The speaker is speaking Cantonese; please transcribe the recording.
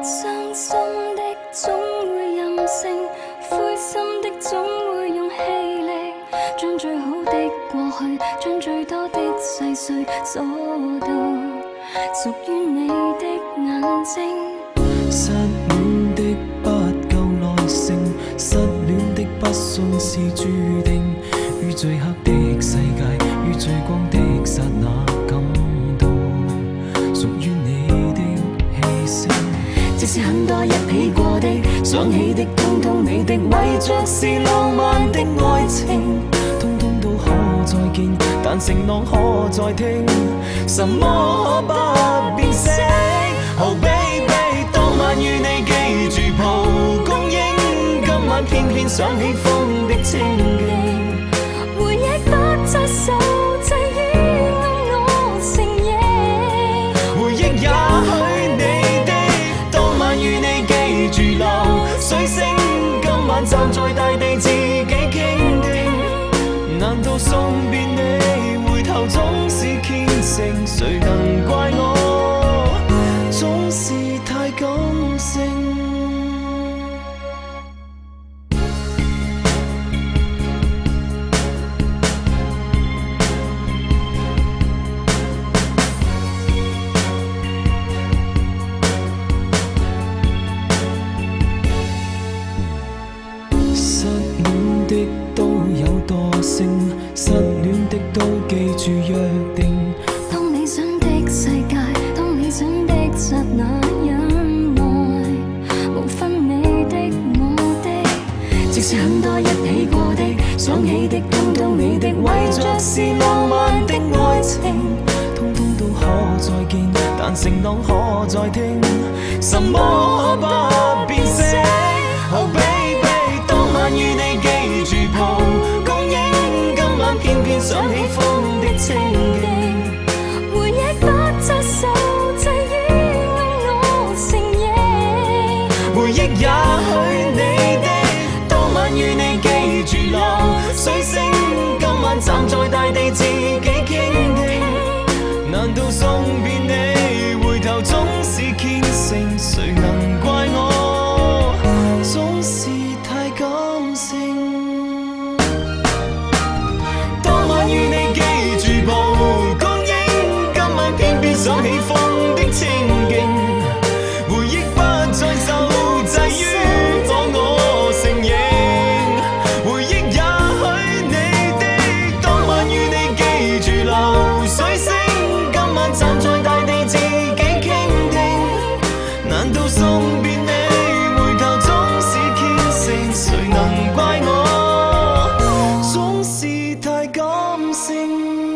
傷心的總會任性，灰心的總會用氣力，將最好的過去，將最多的細碎鎖到屬於你的眼睛。 失戀的不夠耐性，失戀的不信是注定，於最黑的世界，於最光的剎那感到屬於你的氣息。 即使很多一起過的，想起的通通你的，為着是浪漫的愛情， 通通都可再見，但承諾可再聽，什麼可不變色。Oh baby， 當晚與你記住蒲公英，今晚偏偏想起風的清勁， 回憶不再受制於我承認， 回憶也許你的，當晚與你記住流水聲，今晚站在大地自己傾聽，難道送別你回頭總是虔誠，誰能怪我總是太感性。失戀的都有惰性，失戀的都記住約定。 當理想的世界，當理想的剎那，忍耐無分你的我的。即使很多一起過的，想起的通通你的，為着是浪漫的愛情， 通通都可再見，但承諾可再聽，什麼可不變色。Oh baby， 當晚與你記住蒲公英，今晚偏偏想起風的清勁， 回憶不再受制於我承認， 回憶也許你的，當晚與你記住流水聲，今晚站在大地自己傾聽，難道送別你回頭總是虔誠，誰能怪我總是太感性。當晚與你記住蒲公英，今晚偏偏想起風的清勁，回憶不再受制於我承認，回憶也許你的，當晚與你記住流水聲，今晚站在大地自己傾聽，難道送別你回頭總是虔誠，誰能怪我總是太感性。